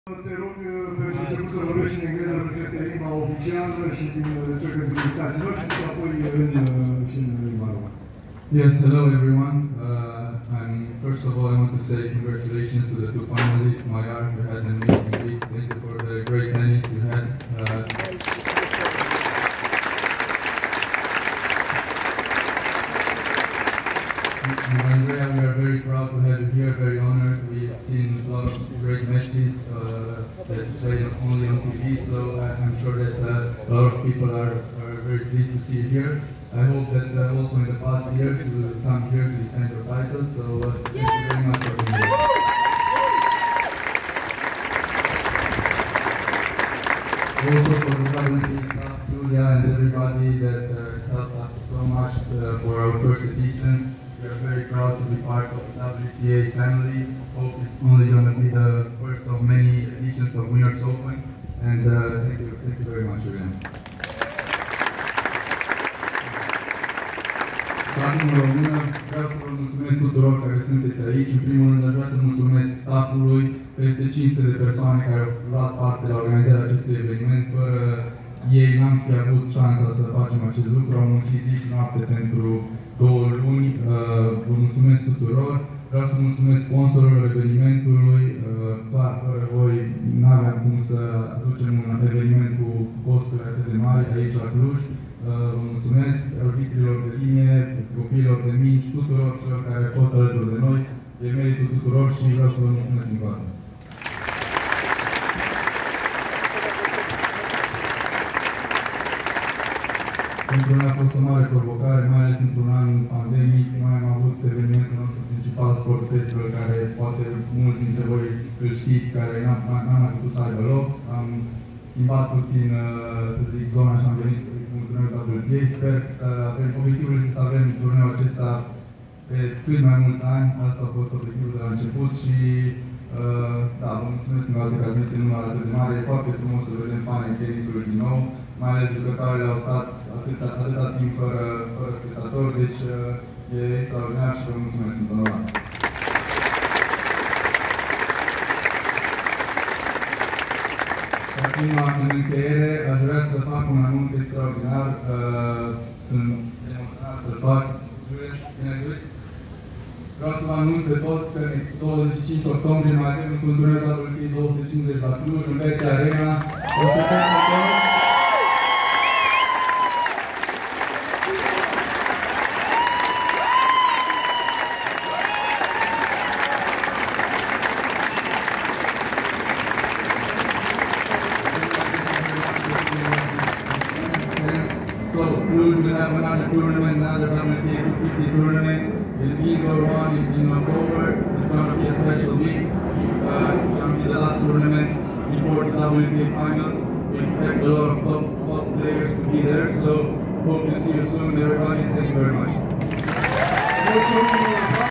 Te rog, pentru început să vorbești în engleză, pentru că este limba oficială și din respect pentru invitații noștri și apoi și în limba română. Yes, hello everyone. And first of all, I want to say congratulations to the two finalists. Mayar, you had an amazing week. Thank you for the great tennis you had. Andrea, we are very proud to have you here, very honored. We've seen a lot of great matches that you play only on TV, so I'm sure that a lot of people are very pleased to see you here. I hope that also in the past years you will come here to defend your title, so thank you very much for being here. Also for the WT staff, Julia and everybody that has helped us so much for our first editions. We are very proud to be part of the WTA family. Hope it's only going to be the first of many editions of Winners Open, and thank you very much again. Acum, vreau să vă mulțumesc tuturor care sunteți aici. În primul rând, aș vrea să mulțumesc staffului, peste 500 de persoane care au luat parte la organizarea acestui eveniment. Fără ei n-am fi avut șansa să facem acest lucru. Am muncit zi și noapte pentru 2 luni. Vă mulțumesc tuturor. Vreau să mulțumesc sponsorilor evenimentului. Clar, fără voi n-aveam cum să aducem un eveniment cu costuri atât de mari aici la Cluj. Vă mulțumesc arbitrilor de linie, copiilor de mici, tuturor celor care au fost alături de noi. E meritul tuturor și vreau să vă mulțumesc încă o dată. Pentru noi a fost o mare provocare, mai ales într-un an pandemic. Noi am avut evenimentul nostru principal, Sports Festival, care poate mulți dintre voi îl știți, care n-am mai putut să aibă loc. Am schimbat puțin, să zic, zona și am venit cu un turneu WTA. Sper să avem, obiectivul este să avem turneul acesta pe cât mai mulți ani. Asta a fost obiectivul de la început și da, vă mulțumesc încă o dată că ați venit în număr atât de mare. E foarte frumos să vedem fanii tenisului din nou, mai ales jucătoarele au stat atâta timp fără spectatori, deci e extraordinar și vă mulțumesc încă o dată. Acum, în încheiere, aș vrea să fac un anunț extraordinar. Sunt emoționat să-l fac. Vreau să vă anunț pe toți că în 25 octombrie mai avem un turneu WTA 250 la Cluj, în Vecchia Arena. O să fim pe toți. So, Cluj will have another tournament, another WTA 250 tournament. The indoor one in October. It's going to be a special week. It's going to be the last tournament before the WTA finals. We expect a lot of top players to be there. So, hope to see you soon, everybody. Thank you very much.